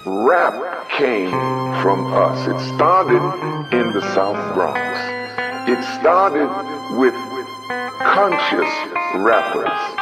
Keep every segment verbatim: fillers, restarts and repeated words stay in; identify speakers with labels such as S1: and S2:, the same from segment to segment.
S1: Rap came from us. It started in the South Bronx. It started with conscious rappers.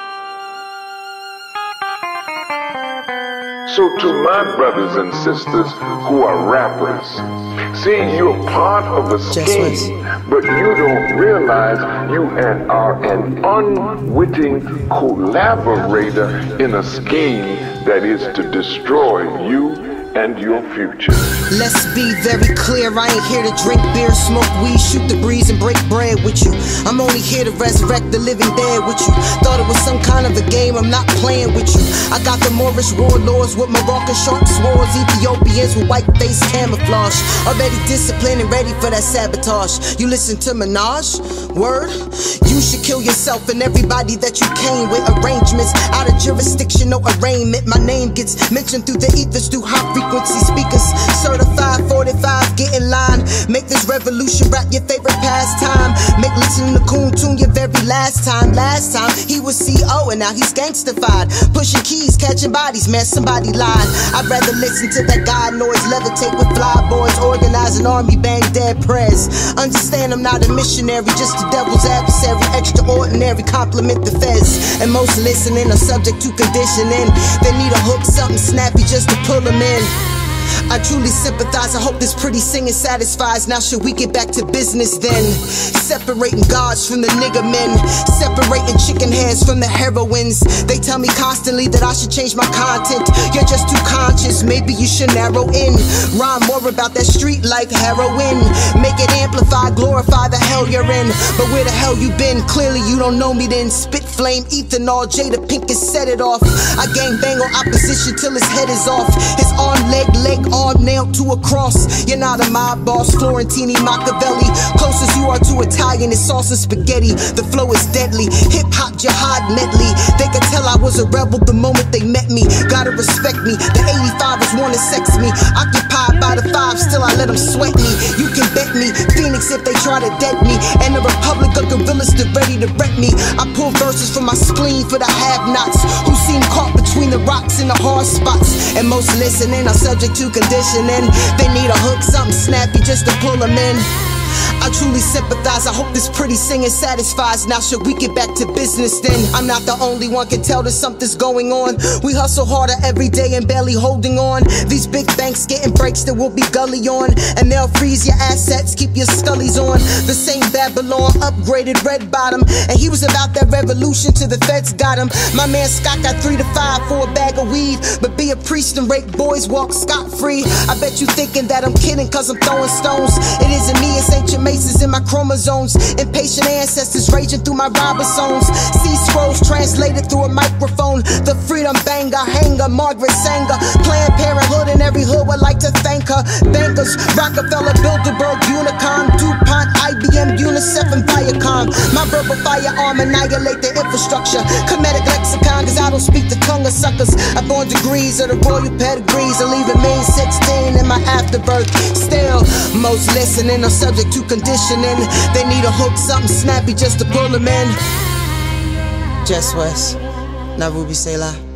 S1: So to my brothers and sisters who are rappers, see, you're part of a scheme, but you don't realize you are an unwitting collaborator in a scheme that is to destroy you and your future.
S2: Let's be very clear, I ain't here to drink beer, smoke weed, shoot the breeze and break bread with you. I'm only here to resurrect the living dead with you. Thought it was some kind of a game, I'm not playing with you. I got the Moorish warlords with Moroccan sharp swords, Ethiopians with white face camouflage, already disciplined and ready for that sabotage. You listen to Minaj? Word? You should kill yourself and everybody that you came with. Arrangements out of jurisdiction, no arraignment. My name gets mentioned through the ethers, through high frequency speakers. Certified forty-five, get in line. Make this revolution rap your favorite pastime. Make listening to Coon Tune your very last time. Last time he was C O and now he's gangstified. Pushing keys, catching bodies, man, somebody lied. I'd rather listen to that guy noise, levitate with fly boys, organize an army, bang dead prayers. Understand I'm not a missionary, just the devil's adversary. Extraordinary, compliment the feds. And most listening are subject to conditioning. They need a hook, something snappy just to pull them in. I truly sympathize, I hope this pretty singing satisfies. Now should we get back to business then? Separating gods from the nigga men, separating chicken heads from the heroines. They tell me constantly that I should change my content. You're just too conscious, maybe you should narrow in. Rhyme more about that street life heroin. Make it amplify, glorify the hell you're in. But where the hell you been? Clearly you don't know me then. Spit flame, ethanol, Jada Pinkett set it off. I gang bang on opposition till his head is off. His arm, leg, leg, arm nailed to a cross. You're not a mob boss, Florentini, Machiavelli. Closest you are to Italian is sauce and spaghetti. The flow is deadly, hip-hop jihad medley. They could tell I was a rebel the moment they met me. Gotta respect me, the eighty-fivers wanna sex me. Occupied by the five, still I let them sweat me. You can bet me, Phoenix if they try to dead me. And the Republic of Gorillas still ready to wreck me. I pull verses from my spleen for the have-nots who seem caught between the rocks and the hard spots. And most listening are subject to conditioning. They need a hook, something snappy just to pull them in. I truly sympathize, I hope this pretty singing satisfies. Now should we get back to business then? I'm not the only one can tell that something's going on. We hustle harder every day and barely holding on. These big banks getting breaks that we'll be gully on. And they'll freeze your assets, keep your scullies on. The same Babylon upgraded red bottom. And he was about that revolution till the feds got him. My man Scott got three to five for a bag of weed. But be a priest and rape boys walk scot-free. I bet you thinking that I'm kidding cause I'm throwing stones. It isn't me, it's ancient Maces in my chromosomes. Impatient ancestors raging through my ribosomes. See scrolls translated through a microphone. The freedom banger, hanger, Margaret Sanger. Planned Parenthood in every hood would like to thank her. Bankers, Rockefeller, Bilderberg, Unicom, DuPont, I B M, UNICEF, and Viacom. My verbal firearm annihilate the infrastructure. Comedic lexicon, cause I don't speak the tongue of suckers. I born degrees of the royal pedigrees and leaving me sixteen in my afterbirth. Still, most listening are subject to conditioning. They need a hook, something snappy just to pull them in. Just West, not Ruby Selah.